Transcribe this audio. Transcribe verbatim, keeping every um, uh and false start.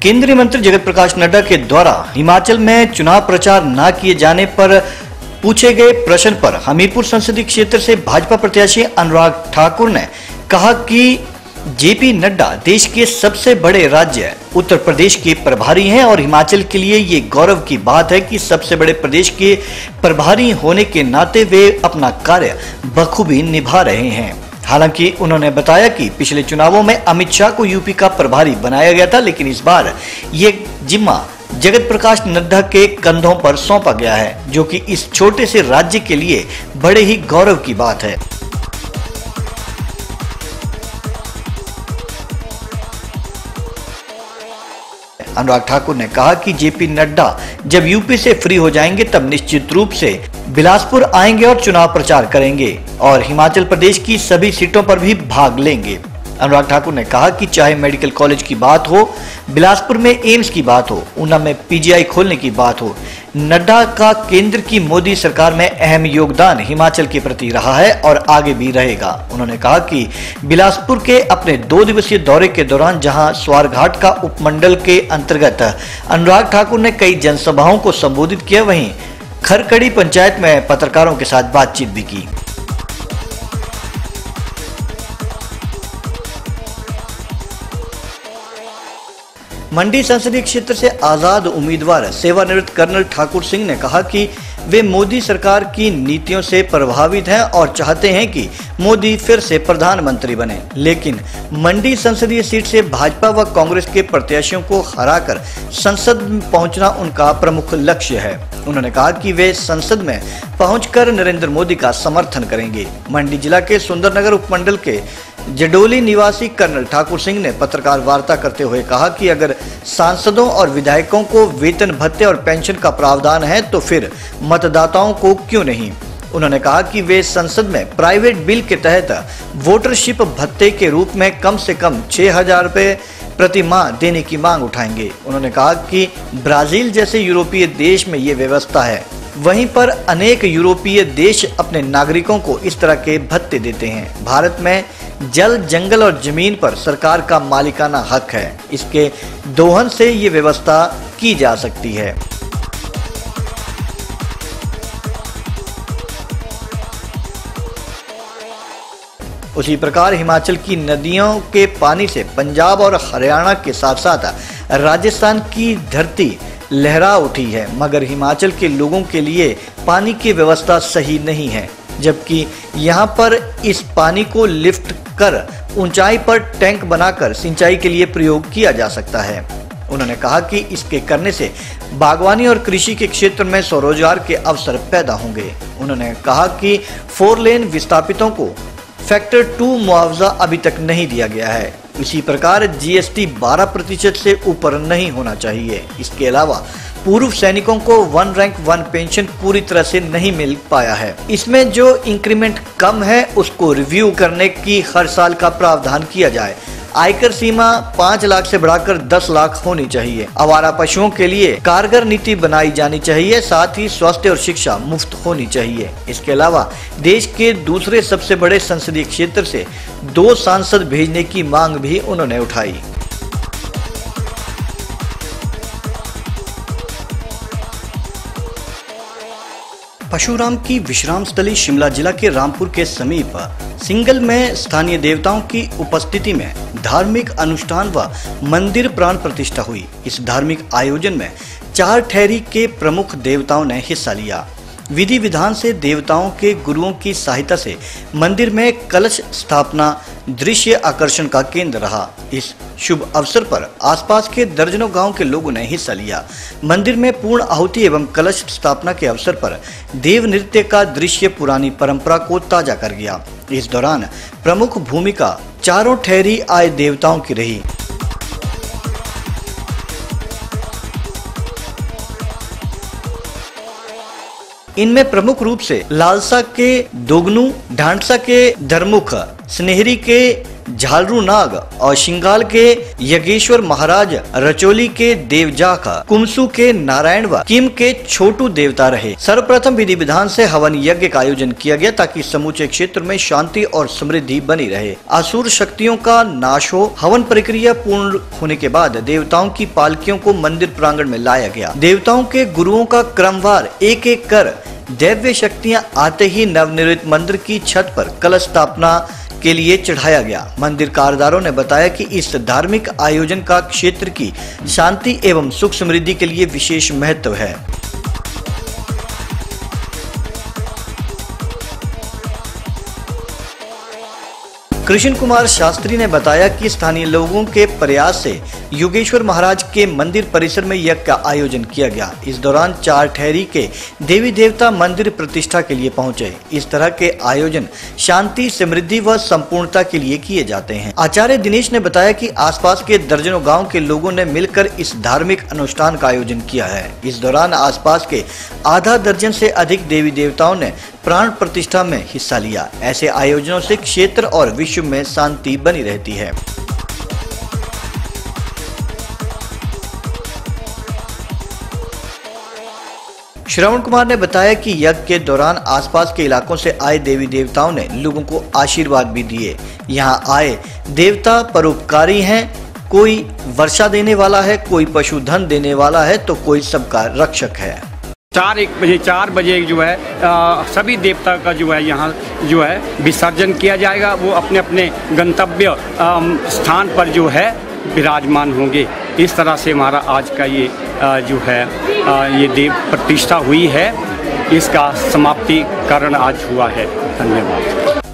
केंद्रीय मंत्री जगत प्रकाश नड्डा के द्वारा हिमाचल में चुनाव प्रचार न किए जाने पर पूछे गए प्रश्न पर हमीरपुर संसदीय क्षेत्र से भाजपा प्रत्याशी अनुराग ठाकुर ने कहा कि जेपी नड्डा देश के सबसे बड़े राज्य उत्तर प्रदेश के प्रभारी हैं और हिमाचल के लिए ये गौरव की बात है कि सबसे बड़े प्रदेश के प्रभारी होने के नाते वे अपना कार्य बखूबी निभा रहे हैं। हालांकि उन्होंने बताया कि पिछले चुनावों में अमित शाह को यूपी का प्रभारी बनाया गया था, लेकिन इस बार ये जिम्मा जगत प्रकाश नड्डा के कंधों पर सौंपा गया है, जो कि इस छोटे से राज्य के लिए बड़े ही गौरव की बात है। अनुराग ठाकुर ने कहा कि जेपी नड्डा जब यूपी से फ्री हो जाएंगे तब निश्चित रूप से बिलासपुर आएंगे और चुनाव प्रचार करेंगे और हिमाचल प्रदेश की सभी सीटों पर भी भाग लेंगे। अनुराग ठाकुर ने कहा कि चाहे मेडिकल कॉलेज की बात हो, बिलासपुर में एम्स की बात हो, ऊना में पीजीआई खोलने की बात हो, नड्डा का केंद्र की मोदी सरकार में अहम योगदान हिमाचल के प्रति रहा है और आगे भी रहेगा। उन्होंने कहा कि बिलासपुर के अपने दो दिवसीय दौरे के दौरान जहां स्वारघाट का उपमंडल के अंतर्गत अनुराग ठाकुर ने कई जनसभाओं को संबोधित किया, वहीं खरकड़ी पंचायत में पत्रकारों के साथ बातचीत भी की। मंडी संसदीय क्षेत्र से आजाद उम्मीदवार सेवानिवृत्त कर्नल ठाकुर सिंह ने कहा कि वे मोदी सरकार की नीतियों से प्रभावित हैं और चाहते हैं कि मोदी फिर से प्रधानमंत्री बने, लेकिन मंडी संसदीय सीट से भाजपा व कांग्रेस के प्रत्याशियों को हराकर संसद में पहुंचना उनका प्रमुख लक्ष्य है। उन्होंने कहा कि वे संसद में पहुंचकर नरेंद्र मोदी का समर्थन करेंगे। मंडी जिला के सुंदरनगर उपमंडल के जडोली निवासी कर्नल ठाकुर सिंह ने पत्रकार वार्ता करते हुए कहा कि अगर सांसदों और विधायकों को वेतन भत्ते और पेंशन का प्रावधान है तो फिर मतदाताओं को क्यों नहीं। उन्होंने कहा कि वे संसद में प्राइवेट बिल के तहत वोटरशिप भत्ते के रूप में कम से कम छह हजार रुपये प्रति माह देने की मांग उठाएंगे। उन्होंने कहा कि ब्राजील जैसे यूरोपीय देश में ये व्यवस्था है, वहीं पर अनेक यूरोपीय देश अपने नागरिकों को इस तरह के भत्ते देते हैं। भारत में जल, जंगल और जमीन पर सरकार का मालिकाना हक है, इसके दोहन से ये व्यवस्था की जा सकती है। उसी प्रकार हिमाचल की नदियों के पानी से पंजाब और हरियाणा के साथ साथ राजस्थान की धरती लहरा उठी है, मगर हिमाचल के लोगों के लिए पानी की व्यवस्था सही नहीं है, जबकि यहाँ पर इस पानी को लिफ्ट कर ऊंचाई पर टैंक बनाकर सिंचाई के लिए प्रयोग किया जा सकता है। उन्होंने कहा कि इसके करने से बागवानी और कृषि के क्षेत्र में स्वरोजगार के अवसर पैदा होंगे। उन्होंने कहा कि फोर लेन विस्थापितों को फैक्टर टू मुआवजा अभी तक नहीं दिया गया है। इसी प्रकार जीएसटी बारह प्रतिशत से ऊपर नहीं होना चाहिए। इसके अलावा पूर्व सैनिकों को वन रैंक वन पेंशन पूरी तरह से नहीं मिल पाया है। इसमें जो इंक्रीमेंट कम है उसको रिव्यू करने की हर साल का प्रावधान किया जाए। आयकर सीमा पाँच लाख से बढ़ाकर दस लाख होनी चाहिए। आवारा पशुओं के लिए कारगर नीति बनाई जानी चाहिए, साथ ही स्वास्थ्य और शिक्षा मुफ्त होनी चाहिए। इसके अलावा देश के दूसरे सबसे बड़े संसदीय क्षेत्र से दो सांसद भेजने की मांग भी उन्होंने उठाई। परशुराम की विश्राम स्थली शिमला जिला के रामपुर के समीप सिंगल में स्थानीय देवताओं की उपस्थिति में धार्मिक अनुष्ठान व मंदिर प्राण प्रतिष्ठा हुई। इस धार्मिक आयोजन में चार ठहरी के प्रमुख देवताओं ने हिस्सा लिया। विधि विधान से देवताओं के गुरुओं की सहायता से मंदिर में कलश स्थापना दृश्य आकर्षण का केंद्र रहा। इस शुभ अवसर पर आसपास के दर्जनों गांव के लोगों ने हिस्सा लिया। मंदिर में पूर्ण आहुति एवं कलश स्थापना के अवसर पर देव नृत्य का दृश्य पुरानी परंपरा को ताजा कर गया। इस दौरान प्रमुख भूमिका चारों ठहरी आए देवताओं की रही। इनमें प्रमुख रूप से लालसा के दोगनू, ढांडसा के धर्मुख, स्नेहरी के झालरू नाग और शिंगाल के यज्ञेश्वर महाराज, रचोली के देवजाखा, कुमसू के नारायण व किम के छोटू देवता रहे। सर्वप्रथम विधि विधान से हवन यज्ञ का आयोजन किया गया ताकि समूचे क्षेत्र में शांति और समृद्धि बनी रहे, असुर शक्तियों का नाश हो। हवन प्रक्रिया पूर्ण होने के बाद देवताओं की पालकियों को मंदिर प्रांगण में लाया गया। देवताओं के गुरुओं का क्रमवार एक एक कर दैव्य शक्तियां आते ही नवनिर्मित मंदिर की छत पर कलश स्थापना के लिए चढ़ाया गया। मंदिर कार्यदारों ने बताया कि इस धार्मिक आयोजन का क्षेत्र की शांति एवं सुख समृद्धि के लिए विशेष महत्व है। कृष्ण कुमार शास्त्री ने बताया कि स्थानीय लोगों के प्रयास से योगेश्वर महाराज के मंदिर परिसर में यज्ञ का आयोजन किया गया। इस दौरान चार ठहरी के देवी देवता मंदिर प्रतिष्ठा के लिए पहुंचे। इस तरह के आयोजन शांति, समृद्धि व संपूर्णता के लिए किए जाते हैं। आचार्य दिनेश ने बताया कि आसपास के दर्जनों गाँव के लोगों ने मिलकर इस धार्मिक अनुष्ठान का आयोजन किया है। इस दौरान आसपास के आधा दर्जन से अधिक देवी देवताओं ने प्राण प्रतिष्ठा में हिस्सा लिया। ऐसे आयोजनों से क्षेत्र और विश्व में शांति बनी रहती है। श्रवण कुमार ने बताया कि यज्ञ के दौरान आसपास के इलाकों से आए देवी देवताओं ने लोगों को आशीर्वाद भी दिए। यहाँ आए देवता परोपकारी हैं, कोई वर्षा देने वाला है, कोई पशुधन देने वाला है, तो कोई सबका रक्षक है। चार एक बजे चार बजे जो है आ, सभी देवता का जो है यहाँ जो है विसर्जन किया जाएगा। वो अपने अपने गंतव्य स्थान पर जो है विराजमान होंगे। इस तरह से हमारा आज का ये आ, जो है आ, ये देव प्रतिष्ठा हुई है, इसका समाप्तिकरण आज हुआ है। धन्यवाद।